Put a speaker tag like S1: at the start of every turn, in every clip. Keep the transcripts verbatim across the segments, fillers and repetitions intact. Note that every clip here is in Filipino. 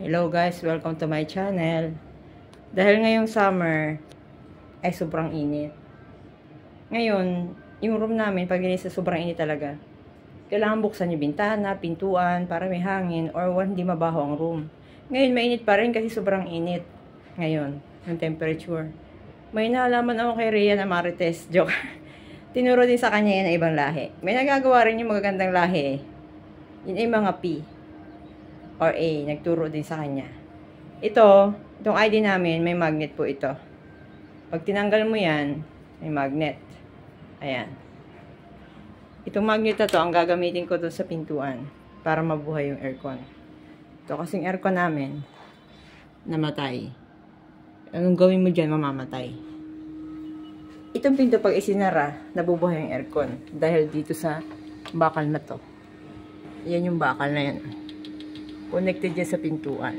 S1: Hello guys, welcome to my channel. Dahil ngayong summer ay sobrang init. Ngayon, yung room namin pag inis sa sobrang init talaga, kailangan buksan yung bintana, pintuan para may hangin or hindi mabaho ang room. Ngayon mainit pa rin kasi sobrang init. Ngayon, yung temperature. May naalaman ako kay Rhea na Marites. Joke. Tinuro din sa kanya yan na ibang lahi. May nagagawa rin yung magagandang lahi eh. Yun ay mga P or A, nagturo din sa kanya. Ito, itong I D namin, may magnet po ito. Pag tinanggal mo yan, may magnet. Ayan. Itong magnet na to, ang gagamitin ko doon sa pintuan para mabuhay yung aircon. Ito kasing aircon namin, namatay. Anong gawin mo dyan, mamamatay. Itong pinto pag isinara, nabubuhay yung aircon. Dahil dito sa bakal na to. Yan yung bakal na yan. Connected yan sa pintuan.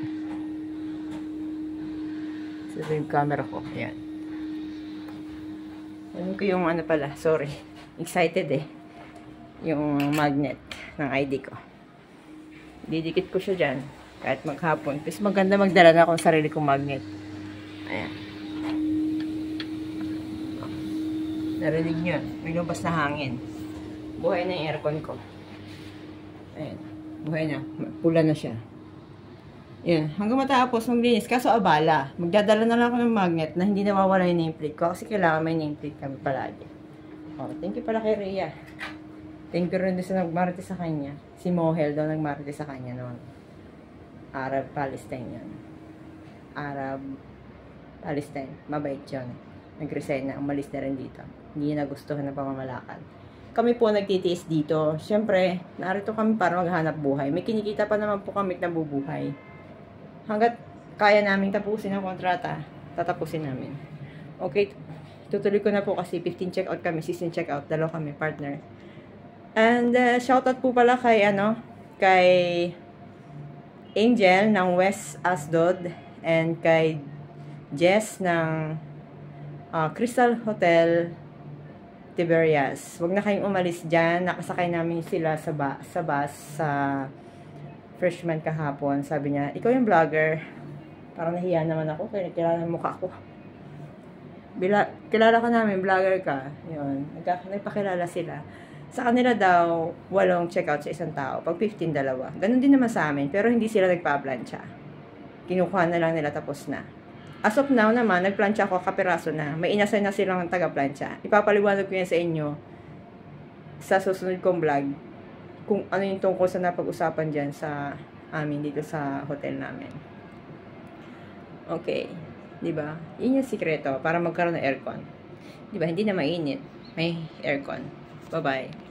S1: So, ito yung camera ko. Ayan. Alam ko yung ano pala. Sorry. Excited eh. Yung magnet ng I D ko. Didikit ko siya dyan. Kahit maghapon. Kasi maganda magdala na akong sarili kong magnet. Ayan. Narinig nyo. May lumabas na hangin. Buhay na yung aircon ko. Ayan. Buhay na. Pula na siya. Yan. Hanggang matapos maglinis. Kaso abala. Magdadala na lang ako ng magnet na hindi nawawala yung nameplate ko. Kasi kailangan may nameplate kami palagi. Oh, thank you pala kay Rhea. Thank you rin din sa nagmarite sa kanya. Si Mohel daw nagmarite sa kanya noon. Arab Palestine yan. Arab Palestine. Mabait yun. Nag-resign na. Umalis na rin dito. Hindi niya nagustuhan ng pamamalakad. Kami po nagtitiis dito. Siyempre, narito kami para maghanap buhay. May kinikita pa naman po kami na bubuhay. Hanggat kaya namin tapusin ang kontrata, tatapusin namin. Okay, tutuloy ko na po kasi fifteen check-out kami, sixteen check-out, dalawa kami, partner. And uh, shoutout po pala kay, ano, kay Angel ng West Asdod and kay Jess ng uh, Crystal Hotel Tiberias. Huwag na kayong umalis dyan. Nakasakay namin sila sa, ba sa bus sa freshman kahapon. Sabi niya, ikaw yung vlogger. Parang nahiya naman ako kaya kilala ng mukha ko. Bila, kilala ka namin, vlogger ka. Yun. Nagpakilala sila. Sa kanila daw, walong check-out sa isang tao. Pag fifteen, dalawa. Ganon din naman sa amin. Pero hindi sila nagpa-plancha. Kinukuha na lang nila tapos na. As of now naman, nagplancha ako, kapiraso na. May inasay na silang taga-plancha. Ipapaliwanag ko yan sa inyo sa susunod kong vlog kung ano yung tungkol sa napag-usapan dyan sa amin dito sa hotel namin. Okay. Diba? Yun yung sikreto para magkaroon ng aircon. Diba? Hindi na mainit. May aircon. Bye-bye.